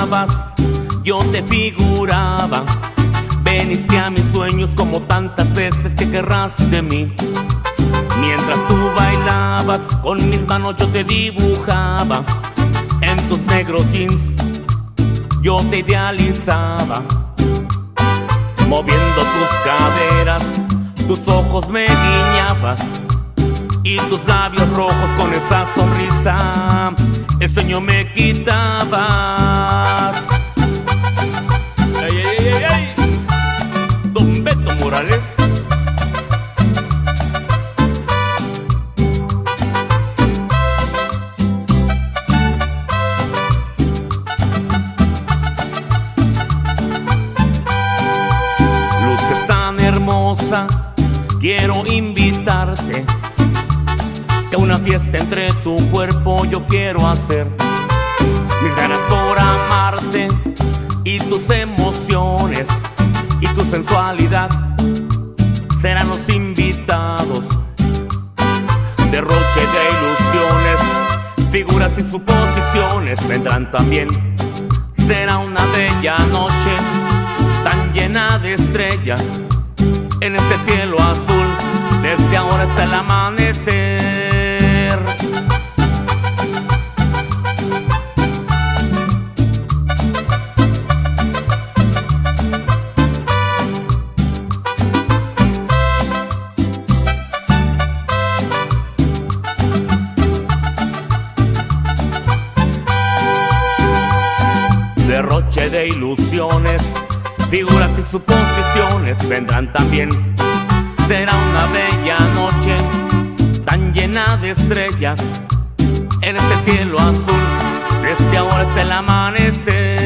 llegabas, yo te figuraba. Veniste a mis sueños como tantas veces que querrás de mí. Mientras tú bailabas, con mis manos yo te dibujaba. En tus negros jeans yo te idealizaba. Moviendo tus caderas, tus ojos me guiñabas, y tus labios rojos con esa sonrisa el sueño me quitabas. ¡Ay, ay, ay, ay! Don Beto Morales. Luces tan hermosa, quiero invitarte, que una fiesta entre tu cuerpo yo quiero hacer. Mis ganas por amarte y tus emociones y tu sensualidad serán los invitados. Derroche de ilusiones, figuras y suposiciones vendrán también. Será una bella noche tan llena de estrellas en este cielo azul, desde ahora hasta el amanecer. Derroche de ilusiones, figuras y suposiciones vendrán también. Será una bella noche tan llena de estrellas en este cielo azul, desde ahora hasta el amanecer.